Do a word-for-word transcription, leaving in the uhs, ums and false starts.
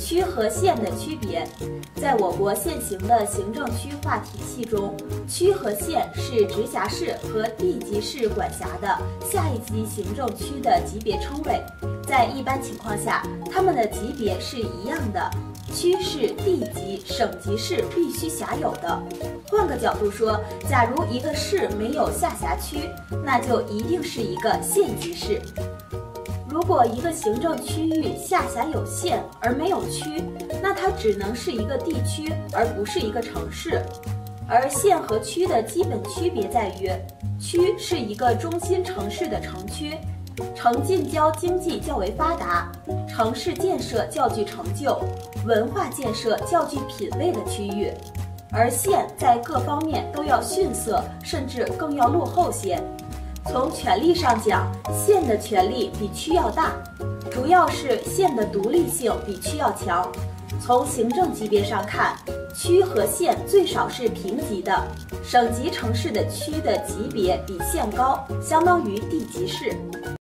区和县的区别。在我国现行的行政区划体系中，区和县是直辖市和地级市管辖的下一级行政区的级别称谓。在一般情况下，它们的级别是一样的。区是地级、省级市必须辖有的。换个角度说，假如一个市没有下辖区，那就一定是一个县级市。如果一个行政区域下辖有县而没有区，那它只能是一个地区，而不是一个城市。而县和区的基本区别在于，区是一个中心城市的城区，城近郊经济较为发达，城市建设较具成就，文化建设较具品位的区域。而县在各方面都要逊色，甚至更要落后些。从权力上讲，县的权力比区要大，主要是县的独立性比区要强。从行政级别上看，区和县最少是平级的，省级城市的区的级别比县高，相当于地级市。